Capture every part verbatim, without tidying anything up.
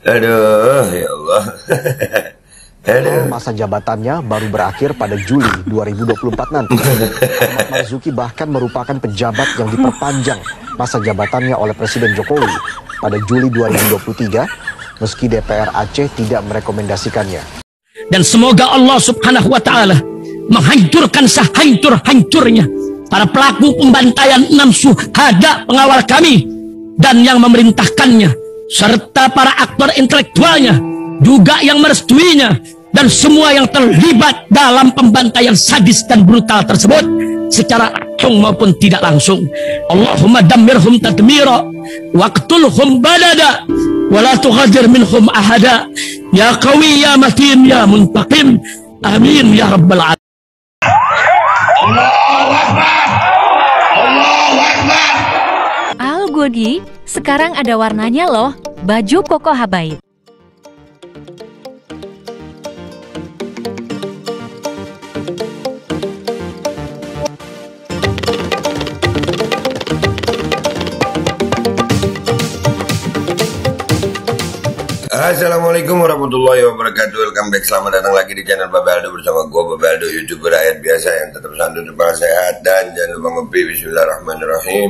Aduh, ya Allah. Aduh. Masa jabatannya baru berakhir pada Juli dua ribu dua puluh empat nanti. Ahmad Marzuki bahkan merupakan pejabat yang diperpanjang masa jabatannya oleh Presiden Jokowi pada Juli dua ribu dua puluh tiga, meski D P R Aceh tidak merekomendasikannya. Dan semoga Allah Subhanahu wa Ta'ala menghancurkan sehancur-hancurnya para pelaku pembantaian enam syuhada pengawal kami dan yang memerintahkannya, serta para aktor intelektualnya juga yang merestuinya, dan semua yang terlibat dalam pembantaian sadis dan brutal tersebut secara langsung maupun tidak langsung. Allahumma dammirhum tadmira waqtulhum badada wala tughadir minhum ahada ya qawi ya matin ya muntaqim amin ya rabbal alamin. Allahu Akbar, Allahu Akbar. Al Godi, sekarang ada warnanya loh, baju koko habaib. Assalamualaikum warahmatullahi wabarakatuh. Welcome back, selamat datang lagi di channel Babe Aldo bersama gue Babe Aldo, YouTuber rakyat biasa yang tetap santun, tetap sehat, dan jangan lupa ngopi. Bismillahirrahmanirrahim.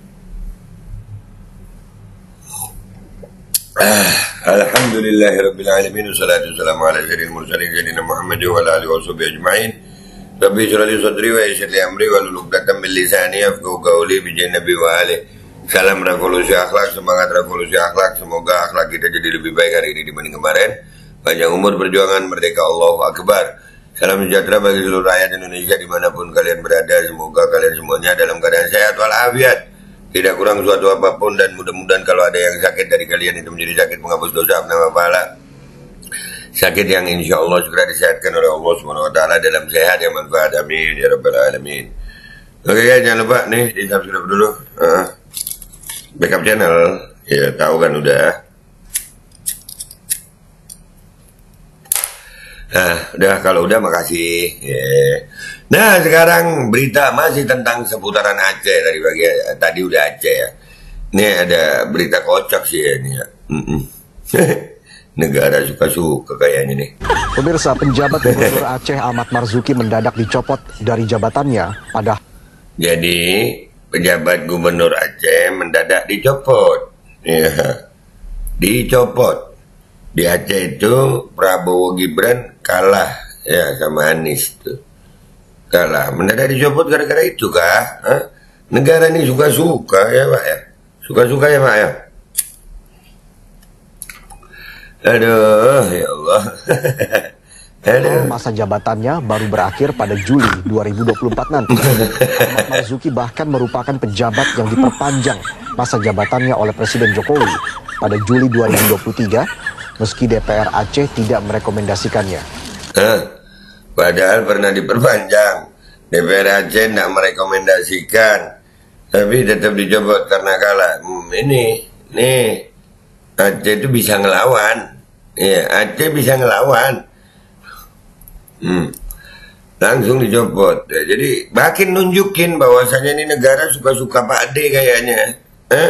ah, Alhamdulillahirrabbilalamin. Wassalatu wassalamu ala sayyidil mursalin sayyidina Muhammadin wa ala alihi wa sahbihi ajma'in. Rabbi shrah li sadri wa yassir li amri wahlul 'uqdatam min lisani yafqahu qawli bi nabi wa alihi. Salam revolusi akhlak, semangat revolusi akhlak. Semoga akhlak kita jadi lebih baik hari ini dibanding kemarin. Panjang umur perjuangan, merdeka, Allahu Akbar. Salam sejahtera bagi seluruh rakyat Indonesia dimanapun kalian berada. Semoga kalian semuanya dalam keadaan sehat walafiat, tidak kurang suatu apapun, dan mudah-mudahan kalau ada yang sakit dari kalian itu menjadi sakit penghapus dosa, penambah pahala, sakit yang insya Allah segera disehatkan oleh Allah Subhanahu Wa Taala dalam sehat yang manfaat. Amin ya rabbal alamin. Oke guys, jangan lupa nih di subscribe dulu. Uh. Backup channel, ya tahu kan udah. Nah, udah, kalau udah makasih. Yeah. Nah, sekarang berita masih tentang seputaran Aceh dari bagi tadi udah Aceh ya. Ini ada berita kocak sih ya ini ya. Mm -mm. Negara suka-suka kayaknya nih. Pemirsa, penjabat Gubernur Aceh Ahmad Marzuki mendadak dicopot dari jabatannya pada. Jadi pejabat Gubernur Aceh mendadak dicopot, ya, dicopot. Di Aceh itu Prabowo Gibran kalah ya sama Anies tuh, kalah, mendadak dicopot gara-gara itu kah? Hah? Negara ini suka-suka ya Pak ya, suka-suka ya Pak ya. Aduh ya Allah. Masa jabatannya baru berakhir pada Juli dua ribu dua puluh empat nanti. Ahmad Marzuki bahkan merupakan pejabat yang diperpanjang masa jabatannya oleh Presiden Jokowi pada Juli dua ribu dua puluh tiga, meski D P R Aceh tidak merekomendasikannya. Hah? Padahal pernah diperpanjang, D P R Aceh tidak merekomendasikan, tapi tetap dicopot karena kalah. Hmm, ini, nih, Aceh itu bisa ngelawan, ya, Aceh bisa ngelawan. Hmm. Langsung dicopot ya, jadi makin nunjukin bahwasanya ini negara suka-suka Pak Ade kayaknya. eh?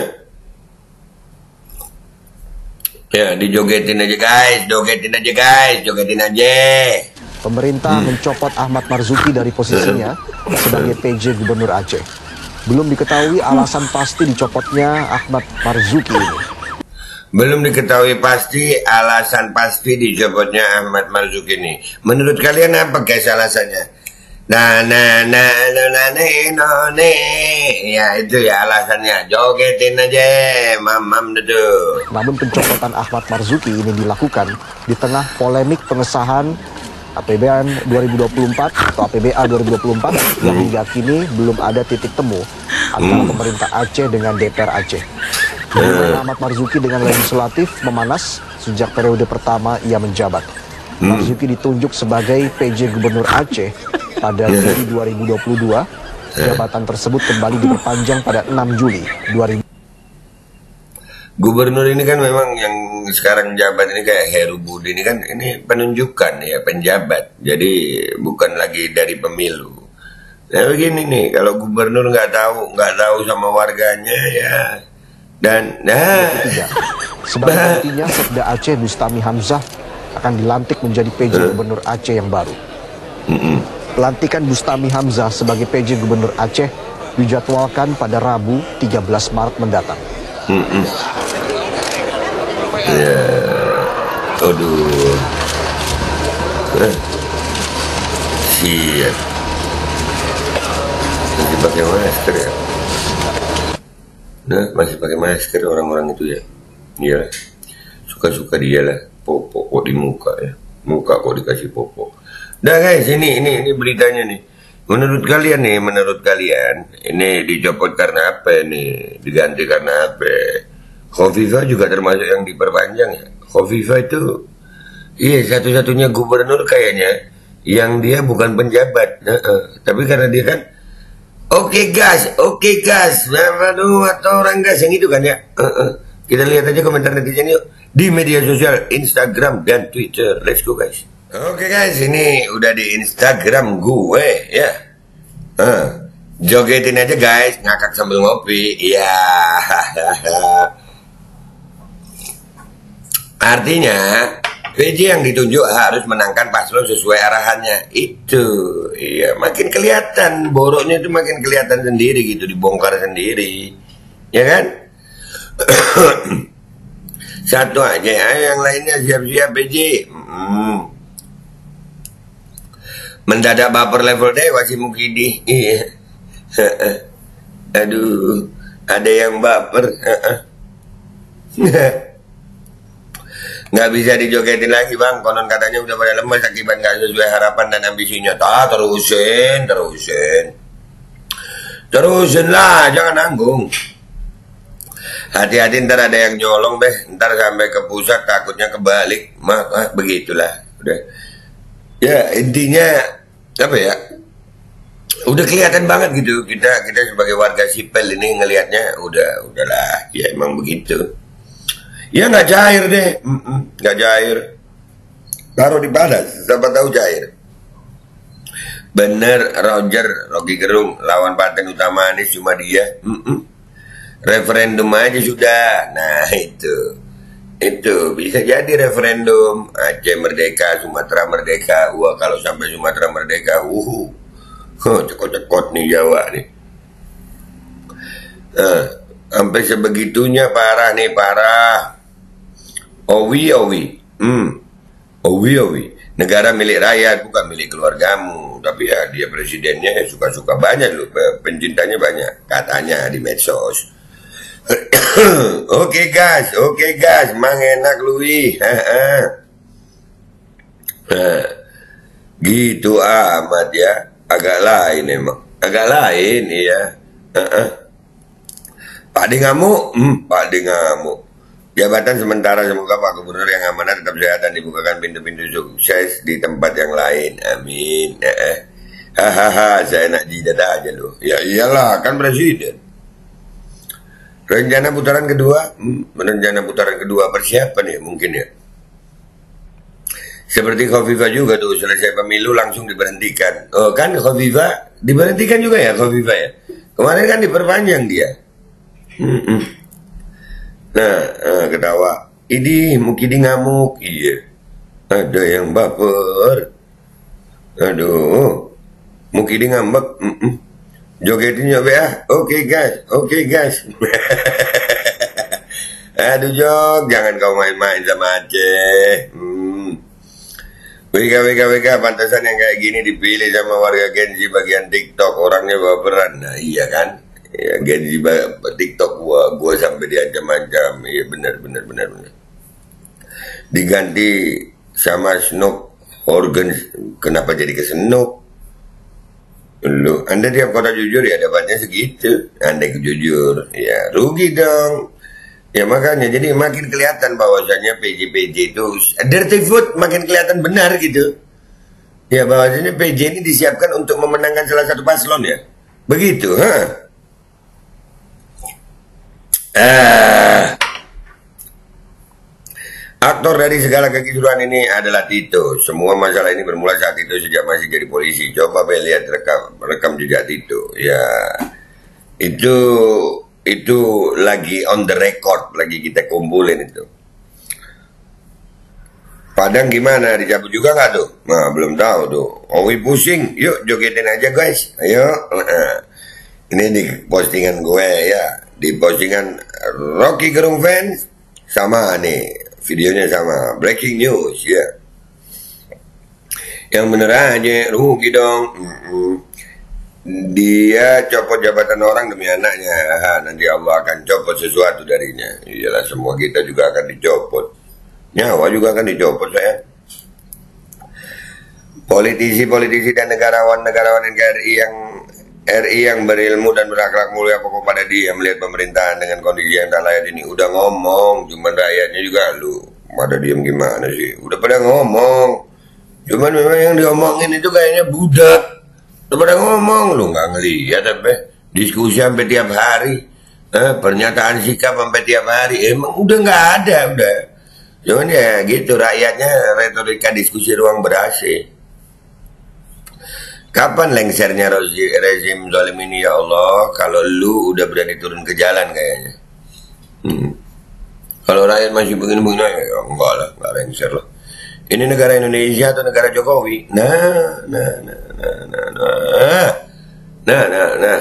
Ya dijogetin aja guys, jogetin aja guys, jogetin aja. Pemerintah hmm. mencopot Ahmad Marzuki dari posisinya sebagai P J Gubernur Aceh. Belum diketahui alasan pasti dicopotnya Ahmad Marzuki ini. Belum diketahui pasti alasan pasti dicopotnya Ahmad Marzuki ini. Menurut kalian apa guys alasannya? Nah, nah, nah, nah, nah, nah, nah, ya itu ya alasannya. Jogetin aja, mam-mam itu. Namun pencopotan Ahmad Marzuki ini dilakukan di tengah polemik pengesahan A P B N dua ribu dua puluh empat atau A P B A dua ribu dua puluh empat yang hingga kini belum ada titik temu antara hmm. pemerintah Aceh dengan D P R Aceh. Hubungan Ahmad Marzuki dengan legislatif memanas sejak periode pertama ia menjabat. Hmm. Marzuki ditunjuk sebagai P J Gubernur Aceh pada Juli dua ribu dua puluh dua. Jabatan tersebut kembali diperpanjang pada enam Juli dua ribu. Gubernur ini kan memang yang sekarang jabat ini kayak Heru Budi ini kan ini penunjukan ya penjabat. Jadi bukan lagi dari pemilu. Nah begini nih, kalau gubernur nggak tahu nggak tahu sama warganya ya Dan nah ketiga, sebagai gantinya Sekda Aceh Bustami Hamzah akan dilantik menjadi P J Gubernur Aceh yang baru. Pelantikan Bustami Hamzah sebagai P J Gubernur Aceh dijadwalkan pada Rabu tiga belas Maret mendatang. Ya, aduh, eh. Siap, masih pakai masker ya? Nah, masih pakai masker orang-orang itu ya? Iya, suka-suka dia lah, popok kok di muka ya, muka kok dikasih popok. Nah guys, ini ini ini beritanya nih. Menurut kalian nih, menurut kalian ini dicopot karena apa nih? Diganti karena apa? Khofifah juga termasuk yang diperpanjang ya. Khofifah itu iya satu-satunya gubernur kayaknya yang dia bukan penjabat. Nah, uh, tapi karena dia kan oke okay, gas, oke okay, gas, waduh atau orang gas yang itu kan ya. Uh, uh. Kita lihat aja komentar netizen yuk di media sosial Instagram dan Twitter. Let's go guys. Oke okay, guys, ini udah di Instagram gue ya. Uh, jogetin aja guys, ngakak sambil ngopi. Ya. Artinya P J yang ditunjuk harus menangkan paslon sesuai arahannya. Itu iya, makin kelihatan boroknya itu, makin kelihatan sendiri gitu, dibongkar sendiri. Ya kan? Satu aja ya, yang lainnya siap-siap P J. Hmm. Mendadak baper level dewa si Mukidi. Iya. Aduh, ada yang baper. Nggak bisa dijogetin lagi bang, konon katanya udah pada lemes akibat nggak sesuai harapan dan ambisinya. Tak, terusin, terusin, terusin lah, jangan nanggung. Hati-hati ntar ada yang nyolong deh, ntar sampai ke pusat takutnya kebalik. Mah, ah, begitulah, udah. Ya intinya apa ya? Udah kelihatan banget gitu kita kita sebagai warga sipil ini ngelihatnya udah udahlah ya emang begitu. Ya nggak cair deh, nggak cair. Taruh di panas, siapa tahu cair. Bener Roger, Rocky Gerung lawan Paten Utama Anies cuma dia. Mm-mm. Referendum aja sudah. Nah itu, itu bisa jadi referendum Aceh merdeka, Sumatera merdeka. Wah kalau sampai Sumatera merdeka, uhu, huh, cekot-cekot nih Jawa nih. Nah, sampai sebegitunya parah nih parah. Owi Owi, hmm, Owi Owi, negara milik rakyat bukan milik keluargamu. Tapi ya dia presidennya ya suka-suka banyak loh, pencintanya banyak katanya di medsos. Oke gas, oke gas, mang enak lui. Gitu amat ya, agak lain emang, agak lain ya. Pak De ngamuk, hmm, Pak De ngamuk. Jabatan sementara, semoga Pak Gubernur yang amanah tetap sehat dan dibukakan pintu-pintu sukses di tempat yang lain. Amin. Eh, hahaha, saya nak jidat aja loh. Ya iyalah, kan presiden. Rencana putaran kedua, hmm, rencana putaran kedua persiapan ya mungkin ya. Seperti Khofifah juga tuh, selesai pemilu langsung diberhentikan. Oh kan Khofifah diberhentikan juga ya Khofifah ya. Kemarin kan diperpanjang dia. Hmm -mm. Nah, nah, ketawa. Ini Mukidi ngamuk. Iya. Ada yang baper. Aduh. Mukidi ngambek. Mm -mm. Jogetin ya, ya. Oke, guys. Oke, guys. Aduh, Jok. Jangan kau main-main sama Aceh. Hmm. W K, W K, W K. Pantasan yang kayak gini dipilih sama warga Gen Z bagian TikTok. Orangnya baperan. Nah, iya kan? Ya Gen Z TikTok gua gua sampai diancam-ancam. Iya benar benar benar benar. Diganti sama Snoop Organ, kenapa jadi ke Snoop? Lu, Anda tiap kota jujur ya dapatnya segitu. Anda jujur, ya rugi dong. Ya makanya jadi makin kelihatan bahwasanya P J P J itu dirty food, makin kelihatan benar gitu. Ya bahwasanya P J ini disiapkan untuk memenangkan salah satu paslon ya. Begitu, ha? Ah. Aktor dari segala kekisruhan ini adalah Tito. Semua masalah ini bermula saat Tito sejak masih jadi polisi. Coba be lihat rekam rekam jejak Tito. Ya, itu itu lagi on the record, lagi kita kumpulin itu. Padang gimana? Dicabut juga nggak tuh? Nah, belum tahu tuh. Owi pusing, yuk jogetin aja guys, ayo. Nah, ini di postingan gue ya, di postingan Rocky Gerung Fans sama nih, videonya sama, breaking news ya. Yang bener aja, rugi dong. Mm-mm. Dia copot jabatan orang demi anaknya. Aha, nanti Allah akan copot sesuatu darinya. Iyalah, semua kita juga akan dicopot. Nyawa juga akan dicopot, saya. Politisi-politisi dan negarawan-negarawan N K R I yang R I yang berilmu dan berakhlak mulia pokok pada dia melihat pemerintahan dengan kondisi yang tak layak ini. Udah ngomong, cuman rakyatnya juga lu pada diem gimana sih? Udah pada ngomong, cuman memang yang diomongin itu kayaknya budak. Udah pada ngomong, lu nggak ngeliat apa? Diskusi sampai tiap hari, eh, pernyataan sikap sampai tiap hari. Emang udah nggak ada, udah. Cuman ya gitu, rakyatnya retorika diskusi ruang ber-A C. Kapan lengsernya rezim zalim ini ya Allah? Kalau lu udah berani turun ke jalan kayaknya. Hmm. Kalau rakyat masih begini-begini, ya enggak lah, enggak lengser lah. Ini negara Indonesia atau negara Jokowi? Nah, nah, nah, nah, nah, nah, nah, nah, nah.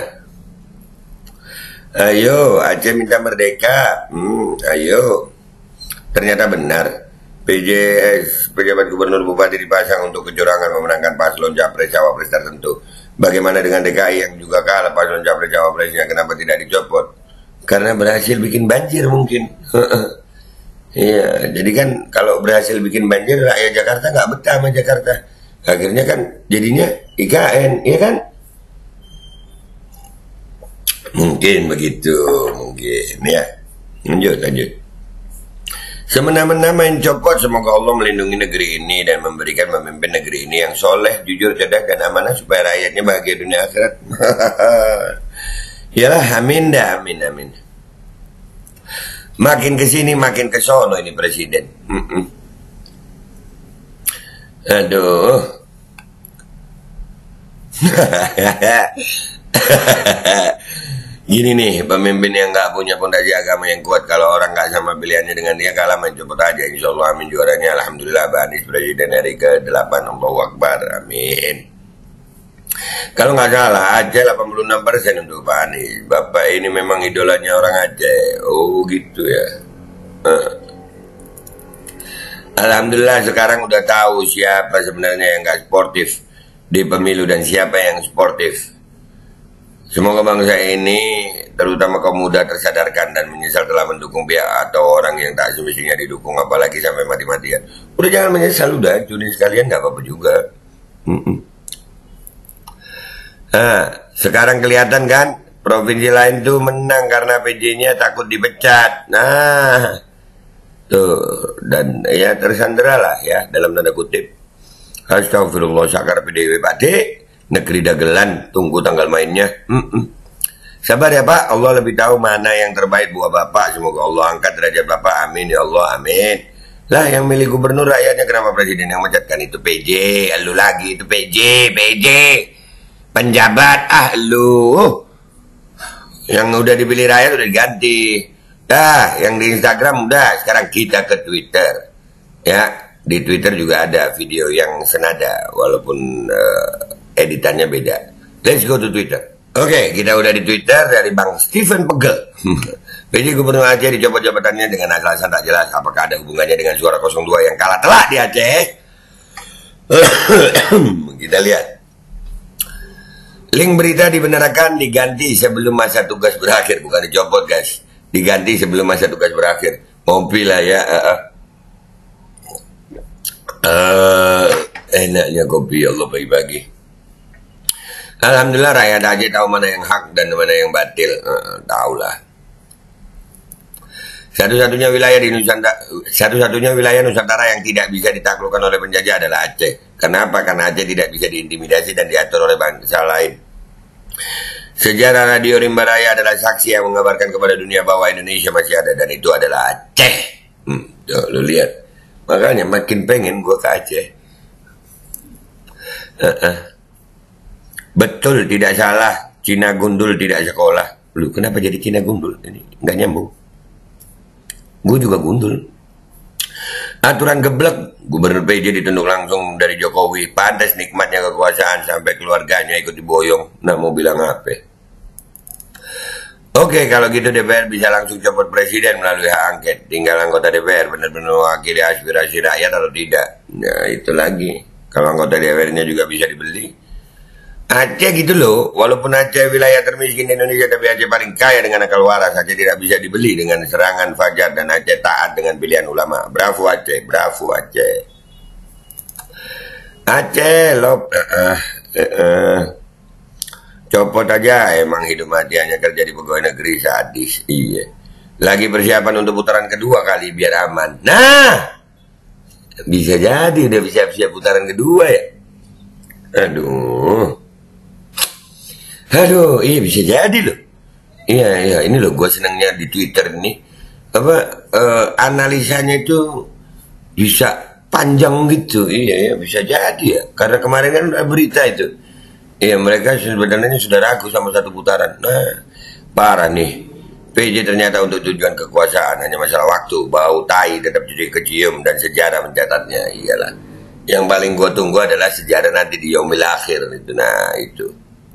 Ayo, Aceh minta merdeka. Hmm, ayo. Ternyata benar, P J S, pejabat gubernur bupati dipasang untuk kecurangan memenangkan paslon capres cawapres tertentu. Bagaimana dengan D K I yang juga kalah paslon capres cawapresnya? Kenapa tidak dicopot? Karena berhasil bikin banjir mungkin. Iya, jadi kan kalau berhasil bikin banjir, rakyat Jakarta nggak betah sama Jakarta. Akhirnya kan jadinya I K N, iya kan? Mungkin begitu, mungkin ya. Lanjut, lanjut. Semena-mena main copot, semoga Allah melindungi negeri ini dan memberikan pemimpin negeri ini yang soleh, jujur, cerdas, dan amanah supaya rakyatnya bahagia dunia akhirat. Yalah, amin dah, amin, amin. Makin kesini makin kesono ini presiden. Mm-mm. Aduh. Gini nih, pemimpin yang nggak punya fondasi agama yang kuat, kalau orang nggak sama pilihannya dengan dia kalah, main cepet aja. Insya Allah, amin juaranya. Alhamdulillah, Pak Anies presiden hari ke delapan. Allahu Akbar, amin. Kalau nggak salah, Aceh delapan puluh enam persen untuk Pak Anies. Bapak ini memang idolanya orang Aceh. Oh gitu ya. Uh. Alhamdulillah sekarang udah tahu siapa sebenarnya yang nggak sportif di pemilu dan siapa yang sportif. Semoga bangsa ini, terutama kaum muda, tersadarkan dan menyesal telah mendukung pihak atau orang yang tak semestinya didukung, apalagi sampai mati-matian. Udah jangan menyesal, udah curi sekalian nggak apa-apa juga. Mm-mm. Nah, sekarang kelihatan kan, provinsi lain tuh menang karena P J-nya takut dipecat. Nah, tuh, dan ya tersandera lah ya, dalam tanda kutip. Astagfirullah, sakar P D W Pak D. Negeri dagelan, tunggu tanggal mainnya. Mm-mm. Sabar ya Pak, Allah lebih tahu mana yang terbaik buat Bapak. Semoga Allah angkat derajat Bapak, amin ya Allah, amin. Lah yang milih gubernur rakyatnya, kenapa presiden yang mencatkan itu P J? Lu lagi itu P J, P J penjabat, ah lu. Yang udah dipilih rakyat udah diganti. Dah, yang di Instagram udah, sekarang kita ke Twitter. Ya, di Twitter juga ada video yang senada, walaupun uh, editannya beda. Let's go to Twitter. Oke, okay, kita udah di Twitter dari Bang Stephen Pegel. P J Gubernur Aceh dicopot jabatannya dengan alasan tak jelas. Apakah ada hubungannya dengan suara nol dua yang kalah telak di Aceh? Kita lihat. Link berita dibenarkan diganti sebelum masa tugas berakhir. Bukan dicopot guys. Diganti sebelum masa tugas berakhir. Mobil lah ya. Uh, uh. Uh, enaknya kopi Allah bagi-bagi. Alhamdulillah rakyat Aceh tahu mana yang hak dan mana yang batil. Uh, tahulah. Satu-satunya wilayah di Nusantara, satu-satunya wilayah Nusantara yang tidak bisa ditaklukkan oleh penjajah adalah Aceh. Kenapa? Karena Aceh tidak bisa diintimidasi dan diatur oleh bangsa lain. Sejarah Radio Rimba Raya adalah saksi yang mengabarkan kepada dunia bahwa Indonesia masih ada, dan itu adalah Aceh. Hmm, tuh, lu lihat. Makanya makin pengen gua ke Aceh. Uh -uh. Betul, tidak salah. Cina gundul tidak sekolah. Lu kenapa jadi Cina gundul? Ini nggak nyambung. Gue juga gundul. Aturan geblek, Gubernur P J ditunjuk langsung dari Jokowi. Pantas nikmatnya kekuasaan sampai keluarganya ikut diboyong. Nah, mau bilang apa? Oke, kalau gitu D P R bisa langsung copot presiden melalui hak angket. Tinggal anggota D P R benar-benar mewakili aspirasi rakyat atau tidak. Nah, itu lagi. Kalau anggota D P R-nya juga bisa dibeli. Aceh gitu loh, walaupun Aceh wilayah termiskin di Indonesia, tapi Aceh paling kaya dengan akal waras. Aceh tidak bisa dibeli dengan serangan fajar, dan Aceh taat dengan pilihan ulama. Bravo Aceh, bravo Aceh. Aceh, lop, uh, uh, uh, uh. copot aja, emang hidup mati hanya kerja di pegawai negeri, sadis. Iya. Lagi persiapan untuk putaran kedua kali biar aman. Nah, bisa jadi udah siap-siap putaran kedua ya. Aduh. Aduh, iya bisa jadi loh. Iya, iya, ini loh gue senangnya di Twitter ini. Apa, uh, analisanya itu bisa panjang gitu. Iya, iya, bisa jadi ya. Karena kemarin kan ada berita itu. Iya, mereka sebenarnya sudah ragu sama satu putaran. Nah, parah nih. P J ternyata untuk tujuan kekuasaan hanya masalah waktu. Bau tai tetap jadi kecium dan sejarah mencatatnya. Iyalah. Yang paling gue tunggu adalah sejarah nanti di yaumil akhir itu. Nah, itu.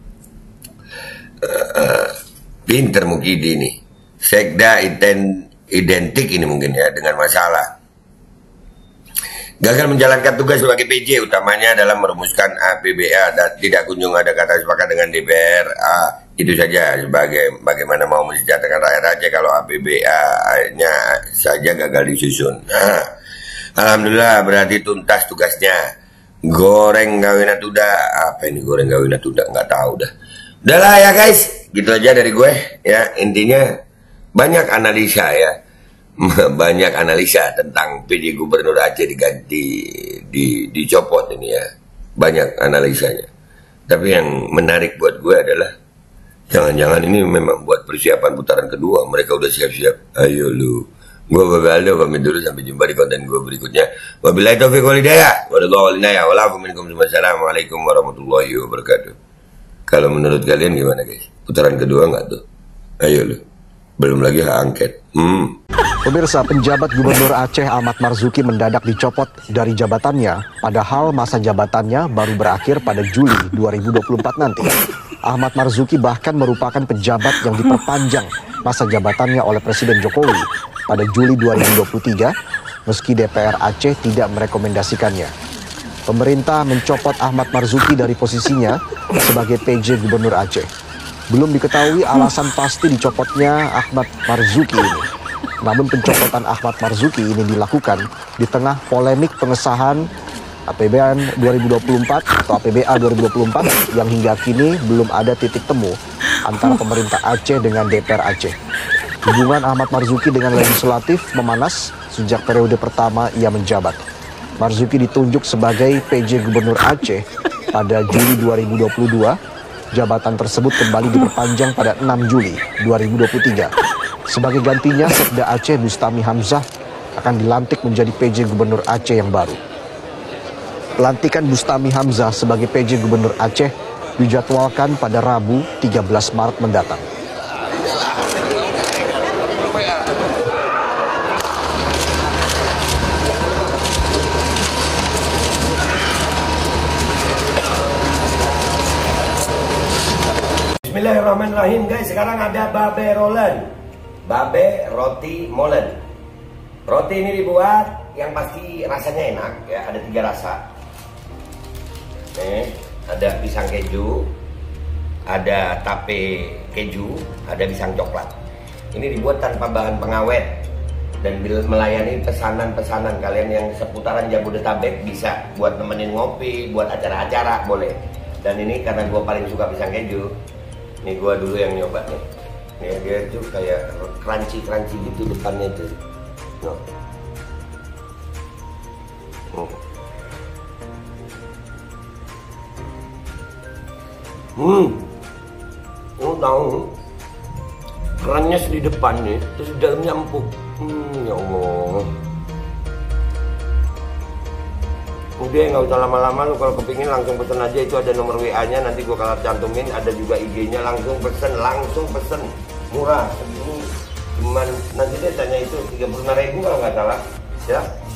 Uh, uh, pinter Mukidi nih. Sekda iden, identik ini mungkin ya dengan masalah. Gagal menjalankan tugas sebagai P J, utamanya dalam merumuskan A P B A dan tidak kunjung ada kata sepakat dengan D P R. Ah, itu saja sebagai bagaimana mau mensejahterakan rakyat Aceh kalau A P B A-nya saja gagal disusun. Nah, alhamdulillah berarti tuntas tugasnya. Goreng gawina tuda. Apa ini goreng gawina tuda? Nggak tahu dah. Udahlah ya guys, gitu aja dari gue ya. Intinya banyak analisa ya. Banyak analisa tentang P J Gubernur Aceh diganti, di, dicopot ini ya. Banyak analisanya. Tapi yang menarik buat gue adalah jangan-jangan ini memang buat persiapan putaran kedua. Mereka udah siap-siap. Ayo lu. Gue Babaldo pamit dulu, sampai jumpa di konten gue berikutnya. Wabillahi taufiq wal hidayah. Wassalamualaikum warahmatullahi wabarakatuh. Kalau menurut kalian gimana guys? Putaran kedua nggak tuh? Ayo lu. Belum lagi hak angket. Hmm. Pemirsa, penjabat Gubernur Aceh Ahmad Marzuki mendadak dicopot dari jabatannya, padahal masa jabatannya baru berakhir pada Juli dua ribu dua puluh empat nanti. Ahmad Marzuki bahkan merupakan pejabat yang diperpanjang masa jabatannya oleh Presiden Jokowi pada Juli dua ribu dua puluh tiga, meski D P R Aceh tidak merekomendasikannya. Pemerintah mencopot Ahmad Marzuki dari posisinya sebagai P J Gubernur Aceh. Belum diketahui alasan pasti dicopotnya Ahmad Marzuki ini. Namun pencopotan Ahmad Marzuki ini dilakukan di tengah polemik pengesahan A P B A N dua ribu dua puluh empat atau A P B A dua ribu dua puluh empat yang hingga kini belum ada titik temu antara pemerintah Aceh dengan D P R Aceh. Hubungan Ahmad Marzuki dengan legislatif memanas sejak periode pertama ia menjabat. Marzuki ditunjuk sebagai P J Gubernur Aceh pada Juli dua ribu dua puluh dua. Jabatan tersebut kembali diperpanjang pada enam Juli dua ribu dua puluh tiga. Sebagai gantinya, Sekda Aceh Bustami Hamzah akan dilantik menjadi P J Gubernur Aceh yang baru. Pelantikan Bustami Hamzah sebagai P J Gubernur Aceh dijadwalkan pada Rabu tiga belas Maret mendatang. Bismillahirrahmanirrahim guys, sekarang ada babe rolen, babe roti molen. Roti ini dibuat yang pasti rasanya enak ya, ada tiga rasa. Nih, ada pisang keju, ada tape keju, ada pisang coklat. Ini dibuat tanpa bahan pengawet dan melayani pesanan-pesanan kalian yang seputaran Jabodetabek, bisa buat nemenin ngopi, buat acara-acara boleh. Dan ini karena gue paling suka pisang keju. Ini gua dulu yang nyoba nih. Nih dia tuh kayak crunchy-crunchy gitu depannya tuh. No. Oh. Hmm. Oh tahu. Kerannya di depan nih, terus di dalamnya empuk. Hmm, ya Allah. Udah nggak usah lama-lama lu, kalau kepingin langsung pesen aja, itu ada nomor W A nya nanti gua kalau cantumin, ada juga I G nya, langsung pesen, langsung pesen, murah. Ini cuman nanti dia tanya itu tiga puluh lima ribu kalau nggak salah ya.